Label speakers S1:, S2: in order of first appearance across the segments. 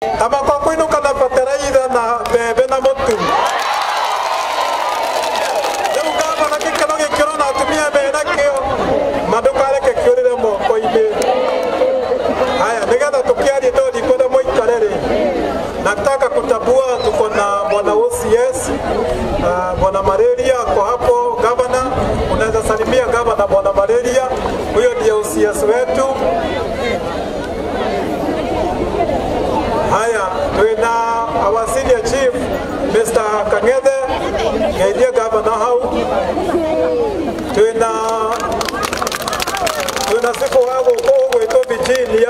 S1: Ama kwa kwinu kana bataraitha na bebe na mutu. Leo gava na kikano gikiro na atumia bena kio. Madukare kikiurire moko-ini. Haya, nigetha tukiarie ndodi kwenda muikarere. Nataka kutambua tuko na bwana OCS, bwana Malaria kwa hapo gavana. Unaweza salimia gavana bwana Malaria. Huyo ndiye OCS wetu. Haya, tuina our senior chief Mr. Kang'ethe, ndiye gavana hau. Tuina siku wako kwa wetu Virginia.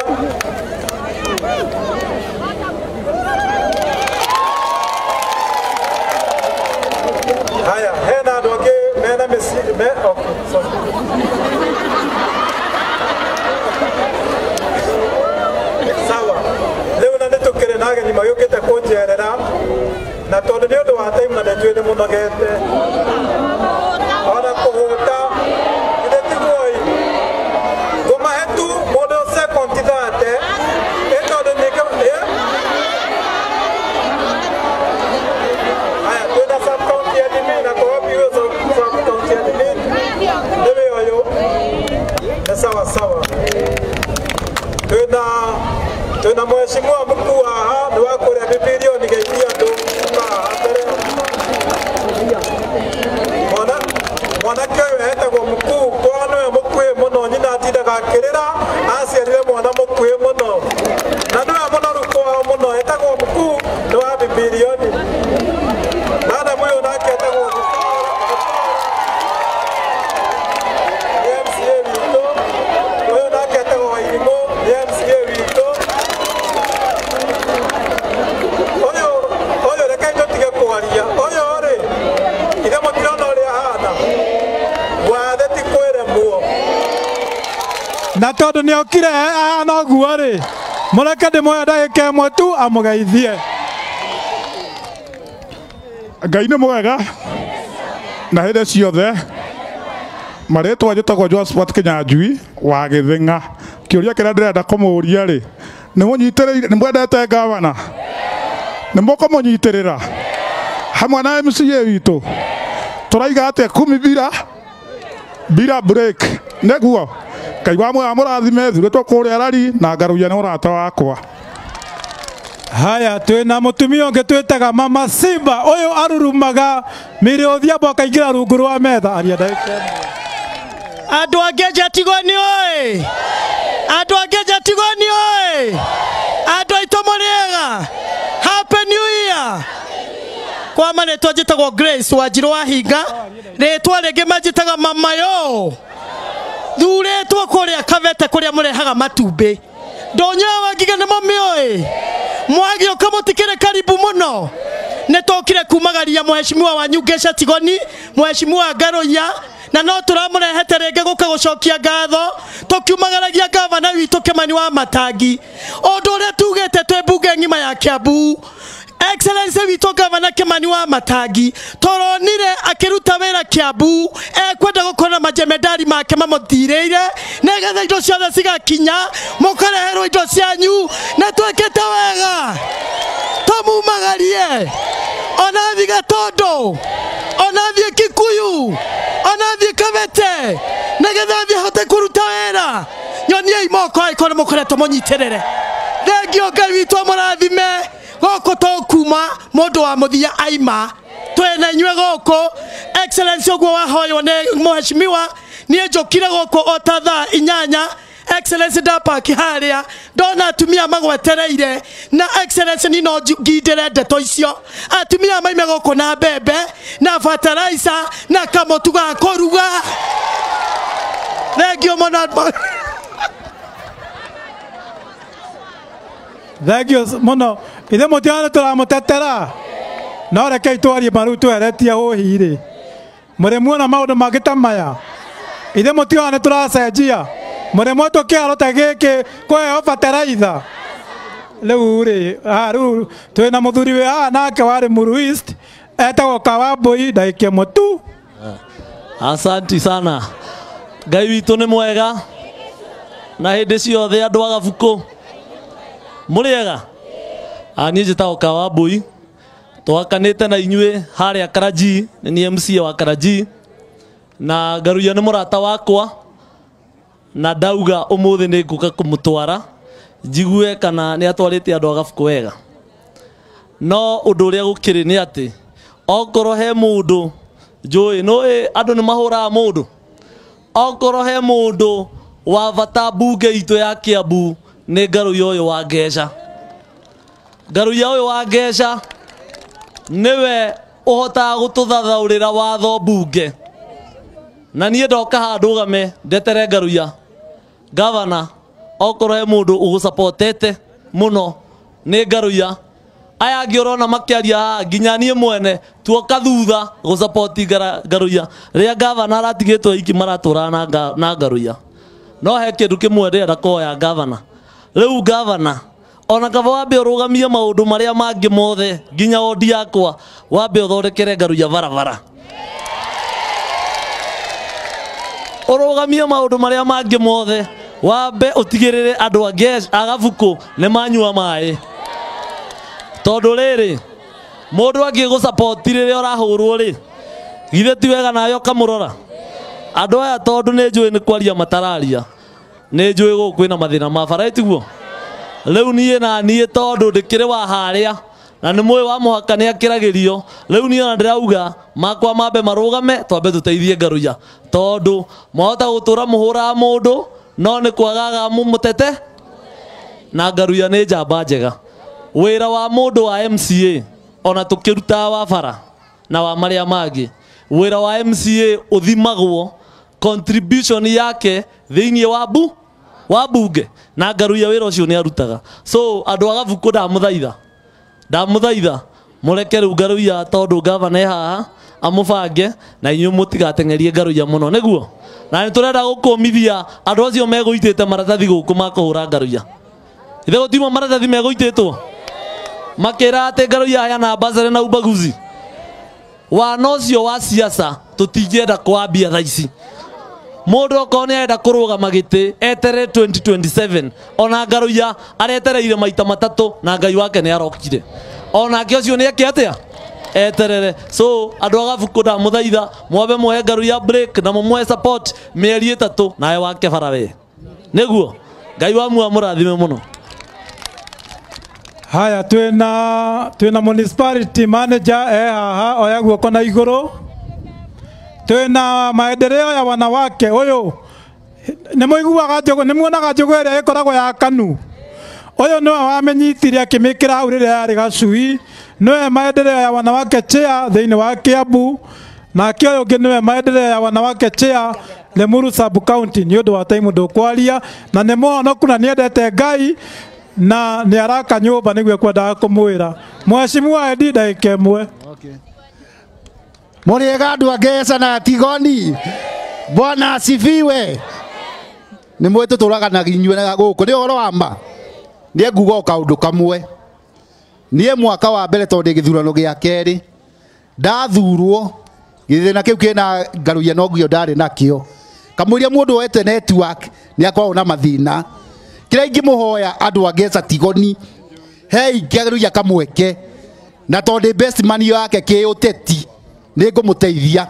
S1: Haya, hena ndoke mena mesi okay, sorry. Sawa. Leo na netukire nage ni mayukite kunjerera na tondu ni undu wa time na netwene munogete. Ona kuhuta ide tigoi. Goma hetu modo second tidate. Eto de nige sawa sawa. Tuna mheshimiwa mkuu wa wako ya Bibilia nigaitia ndo mwanake heta kwa mkuu kwano ya mkuu muno nyina atida gakirira asiarire mwana mkuu muno na ndo muno ruko muno heta kwa mkuu ndo wa Bibilia nana moyo nake heta kwa na tondu ni okire no guo ri mureke ndimoya ndagika imwe tu amugeithie.
S2: Ngai nĩ mwega na hĩndĩ ciothe. Marĩtwa njĩtagwo Josephat Kĩnyanjui wa Gĩthĩng'a. Kĩũria kĩrĩa ndĩrenda kũmũria rĩ, nĩ mwendete gavana, nĩ mũkũmũnyitĩrĩra hamwe na MCA witũ tũraiga atĩa kumi bila break nĩguo. Ngai wa mwega mũrathime thurĩtwo kũrĩa Rari na ngaruia nĩ ũrata wakwa.
S1: Haya, twina mutumia ungi twitaga Mama Simba. Uyu arurumaga miri uthiambo akaingira rungu rwa metha aria ndagika.
S3: Andu angeja tigoni oi. Andu angeja tigoni oi. Andu aito muriega. Happy New Year. Kwa mane twajitagwo Grace Wanjiru wa Hinga. Ritwa ringi majitaga mama yo. Thuretwo kuria Kavete kuria murehaga matumbi. Ndonyawa ngiga nĩ mami oi. Mwagio kamutikire karibu muno. Netokire kumagaria mheshimiwa wa Nyugesha Tigoni, mheshimiwa Ngaruia na no turamurehete renge guka gucokia ngatho tukiumagaragia gavana witu Kimani wa Matangi. Undu uria tugete twe bunge ngima ya Kiambu. Excellency witu gavana Kimani wa Matangi toronire akiruta wira Kiambu kwenda gukora majemedari make mamuthireire negetha indo ciothe cigakinya mukareherwo indo cianyu na twekete wega tumumagarie ona thiga Tondo ona thie Kikuyu ona thie Kavete negetha thie hote kuruta wira nyonie imoko aikore mukoretwo munyitirire thengio Ngai witu murathime goko tokuma mundu wa muthia aima twena inywe goko. Excellency ogwo wahoyo ne mheshimiwa nie njokire goko otatha inyanya. Excellency ndapaki haria ndona atumia magwetereire na Excellency ni no ngindire ndeto icio atumia maime goko na mbembe na fertilizer na kamotu ga kuruga. Thengio muno.
S1: Thengio muno. Ithe mutiana turamutetera no reke twarie maru tweretia uhiri muri muona maundu magitamaya. Ithe mutiana turacenjia muri mwetu kiaro ta giki kweo fertilizer riu ri riu twina muthuri we nake wari Muruist etagwo Kawambui ndagika mutu.
S4: Asanti sana. Ngai witu ni mwega na hindi ciothe andu agabuku muriega Niĩ njĩtagwo Kawambui, twakanĩte na inyuĩ harĩa Karaji, nĩ MC wa Karaji, na Ngaruya nĩ mũrata wakwa, na ndauga ũmũthĩ nĩ ngũka kũmũtwara njigue kana nĩ atwarĩte andũ a Gabuku wega. No ũndũ ũrĩa gũkĩrĩ nĩ atĩ okorwo he mũndũ njũĩ nĩ andũ nĩ mahũraga mũndũ, okorwo he mũndũ wa bata mbunge itũ ya Kiambu nĩ Ngaruya ũyũ wa Ngeca. Ngaruya ũyũ wa Ngeca nĩwe ũhotaga gũtũthathaũrĩra watho mbunge, na niĩ ndoka haha ndũgame ndetere Ngaruya gavana. Okorwo he mũndũ ũgũsapotete mũno nĩ Ngaruya. Aya angĩ ũrona makĩaria haha nginya niĩ mwene tuoka thutha gũsapoti Ngaruya rĩrĩa gavana aratigĩtwo iki maratũraga na Ngaruya. No he kĩndũ kĩmwe ndĩrenda kuoya gavana. Rĩu gavana, ona kaba wambe ũrũgamie maũndũ marĩa mangĩ mothe nginya wodi yakwa wambe ũthondekere Ngaruya barabara. Ũrũgamie maũndũ marĩa mangĩ mothe wambe ũtigĩrĩre andũ a Gabuku nĩ manyua maĩ. Tondũ rĩrĩ mũndũ angĩgũsapoti rĩrĩa ũrahũrwo rĩ, githĩ ti wega nawe ũkamũrora. Andũ aya tondũ nĩ njũĩ nĩ kwaria matararia, nĩ njũĩ gũkũ kwĩna mathĩna ma bara tiguo. Rĩu niĩ tondũ ndĩkĩrĩ wa harĩa na nĩ mũĩ wa mũhaka nĩ akĩragĩrio, rĩu niĩ ona ndĩrauga makwa mambe marũgame twambe tũteithie Ngaruya, tondũ mwahota gũtũra mũhũraga mũndũ no nĩ kwagaga mũmũtete, na Ngaruya nĩ njamba njega. Wĩra wa mũndũ wa MCA ona tũkĩrutaga wa bara na wa marĩa mangĩ, wĩra wa MCA ũthimagwo contribution yake thĩinĩ wa bunge, na Ngaruya wĩra ũcio nĩ arutaga. So andũ a Gabuku ndamũthaitha mũreke rĩu Ngaruya tondũ gavana e haha amũbange, na inyuĩ mũtigateng'erie Ngaruya mũno nĩguo. Na nĩ tũrenda gũkũmithia andũ acio megũitĩte maratathi gũkũ makũhũra Ngaruya. Ithe gũtimo maratathi megũitĩtwo makĩra atĩ Ngaruya heana ambassador na ubaguzi. Wana ũcio wa siasa tũtingĩenda kwambia thaa ici. Mũndũ okorwo nĩ arenda kũrũgama gĩtĩ eterere 2027, ona Ngaruya aretereire maita matatũ na Ngai wake nĩ arokire. Onake ũcio nĩ eke atĩa eterere. So andũ a Gabuku ndamũthaitha mwambe mũhe Ngaruya break na mũmũhe support mĩeri 3 nawe wake bara we nĩguo. Ngai wa muoyo mũrathime mũno.
S1: Haya, twina municipality manager haha oya guoko na iguru. Twina maendeleo ya wanawake uyu nĩ mũiguaga njogo, nĩ muonaga njogo ĩrĩa ĩkoragwo ya Kanu. Uyu nĩwe wamenyitire akĩmĩkĩra hau rĩrĩa yarĩ Gacui. Nĩwe maendeleo ya wanawake chair thĩinĩ wa Kiambu, nake ũyũ ũngĩ nĩwe maendeleo ya wanawake chair Limuru sub county. Nĩ ũndũ wa time ndũkwaria na nĩ mũhonoku na nĩendete Ngai na nĩ araka nyũmba nĩguo kwendaga kũmwĩra. Mheshimiwa Edi ndagĩka ĩmwe.
S5: Mũrĩega andũ a Ngeca na Tigoni, Bwana asifiwe. Nĩ mwĩ tũtũraganaga inyuĩ na gũkũ nĩ ũhoro wa ma. Nĩ nguga o kaũndũ kamwe. Niĩ mwaka wa mbere tondũ gĩthurano gĩa kerĩ ndathurwo, gĩthĩna kĩu kĩna Ngaruya no ngio ndarĩ nakĩo. Kamũiria mũndũ wete network nĩ akoragwo na mathĩna. Kĩrĩa ingĩmũhoya andũ a Ngeca Tigoni, hei Ngaruya kamweke, na tondũ best man yake kĩũteti nĩngũmũteithia.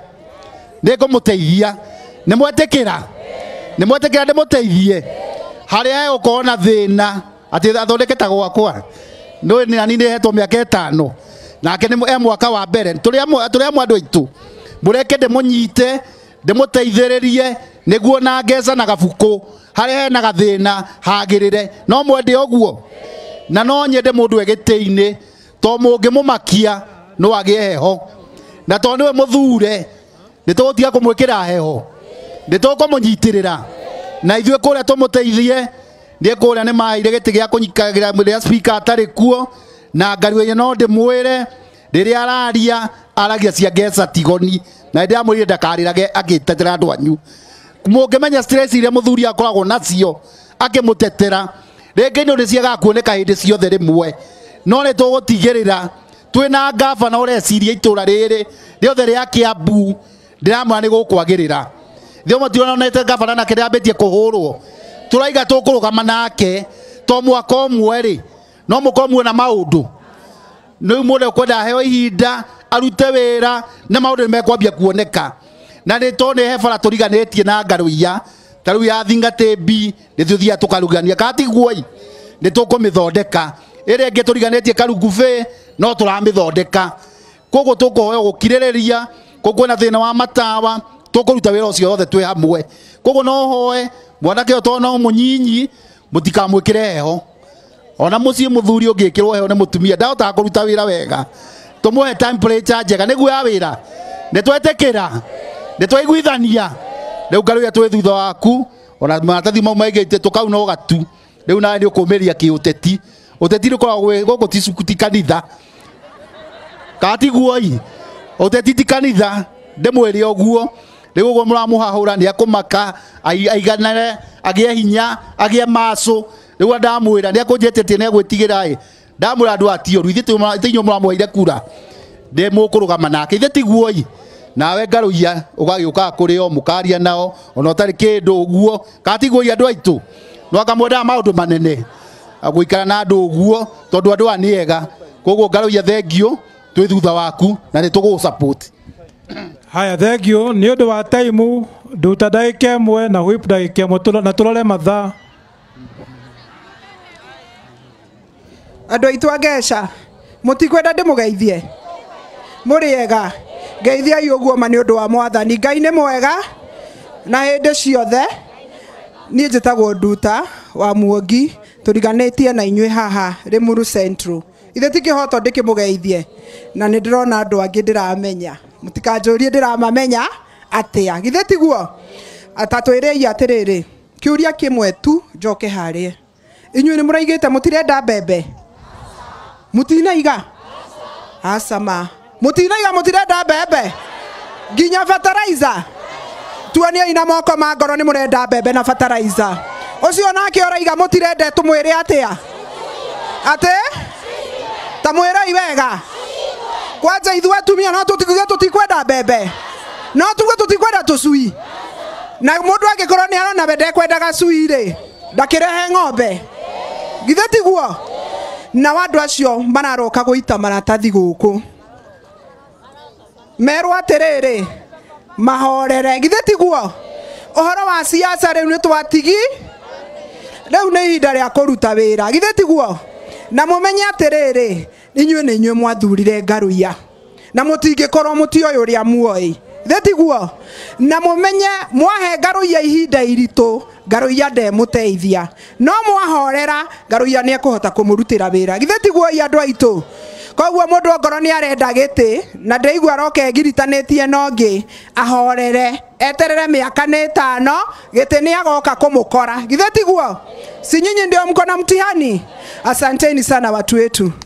S5: Nĩmwetĩkĩra ndĩmũteithie harĩa ũkorwo na thĩna atĩ athondeketa gwakwa. Nĩ nani nĩhetwo mĩaka 5 nake nĩ mwaka wa mbere. Tũrĩ amwe andũ aitũ mũreke ndĩmũnyite ndĩmũteithĩrĩrie nĩguo na Ngeca na Gabuku harĩa hena gathĩna hagĩrĩre. No mwende ũguo, na no nyende mũndũ egĩtĩ-inĩ to mũngĩmũmakia no agĩe heho, na to nĩwe mũthure nĩtũgũtiga kũmwĩkĩra heho, nĩtũkũmũnyitĩrĩra na ithuĩ kũrĩa tũmũteithie. Nĩ kũrĩa nĩ maheire gĩtĩ gĩa kũnyikagĩra rĩrĩa speaker atarĩ kuo, na Ngaruya no ndĩmwĩre rĩrĩa aragia cia Ngeca Tigoni, na ndĩramwĩrire ndakarĩrage agĩtetera andũ anyu. Mũngĩmenya stress iria mũthuri akoragwo nacio akĩmũtetera, rĩngĩ nĩ ciagaga kuoneka hĩndĩ ciothe rĩmwe, no nĩ tũgũtigĩrĩra twĩna gavana ũreciria itũra rĩrĩ rĩothe rĩa Kiambu ndĩramwĩra nĩ gũkwagĩrĩra. Thio mũtionete gavana nake ndĩambĩtie kũhũrwo, tũraiga tũkũrũgama nake to mwaka ũmwe rĩ no mũkomwe na maũndũ no muda kwenda heo ihinda arute wira na maundu mekwambia kuoneka na ni tone he bara turiganetie na ngaruia taru ya thingate bi ni tuthia tukarugania katiguoi ni tukumithondeka ire nge turiganetie karugufe no turamithondeka kogo tukohoya gukiririria kogo na thina wa matawa tukuruta wira ucio othe twi hamwe kogo no hoe mwanake otona munyinyi mutikamwikire heho ona mucie muthuri ungikirwo heho ne mutumia ndahota kuruta wira wega tumuhe temperature njega niguo ya wira nitwetekira nitwaiguithania riu ngaruia twi thutha waku ona maratathi mau maigite tukauna ugatu riu nawe ni ukumiria kiuteti uteti rukoragwo guku ti kanitha katiguoi uteti ti kanitha ndimwire oguo riu guo muramuhahura ni akumaka aiganare agie hinya agie maso riu ndamwira ni akunjetete ne gwitigira ndamwira andu atioru ithinyo muramuheire kura ndimukurugama nake ithe tiguoi nawe ngaruia ugagiuka kuri o mukaria nao ona utari kindu uguo katiguoi andu aitu no akamwenda maundu manene agwikara na andu uguo tondu andu ani ega koguo ngaruia thengio twi thutha waku na ni tugu support.
S1: Haya, thengio ni undu wa time nduta ndagika imwe na whip ndagika imwe na turore mathaa.
S6: Andu aitu ageca mutikwenda ndimugeithie muri ega geithia yuguo mani undu wa mwathani Ngai ni mwega na hindi ciothe ni njitagwo nduta wa Muongi turiganetie na inywe haha Limuru Central ithe tikihoto ndikimugeithie na ni ndirona andu angi ndiramenya mutikanjurie ndiramamenya atia githe tiguo atatwirei atiriri kiuria kimwe tu njoke harie inywe ni muraigite mutirenda mbembe mutinaiga asama mutinaiga mutirenda mbembe ginya fertilizer tuonie ina moko ma ngoro ni murenda mbembe na fertilizer ucio nake oraiga mutirende tumwire atia ate tamwirei wega kwanza ithuĩ atumia no tutikwenda mbembe no tuge tutikwenda tucui na mundu angikorwo ni arona we ndekwenda gacui ri ndakirehe ng'ombe githe tiguo na wandu acio mararoka guita maratathi guku merwo atiriri mahorere githe tiguo uhoro wa siasa riu ni twatigi riu ni ihinda ria kuruta wira githe tiguo na mumenye atiriri inywe ni inywe mwathurire ngaruia na mutingikorwo mutioyo ria muoi githe tiguo na mumenye mwahe ngaruia ihinda iritu ngaruia ndemuteithia no mwahorera ngaruia ni ekuhota kumurutira wira githe tiguo andu aitu koguo mundu ngoro ni arenda giti na ndeigua aroke ngiritanĩtie nongi ahorere eterere miaka ni 5 giti ni agoka kumukora githe tiguo si nyinyi ndio mko na mtihani. Asanteni sana watu wetu.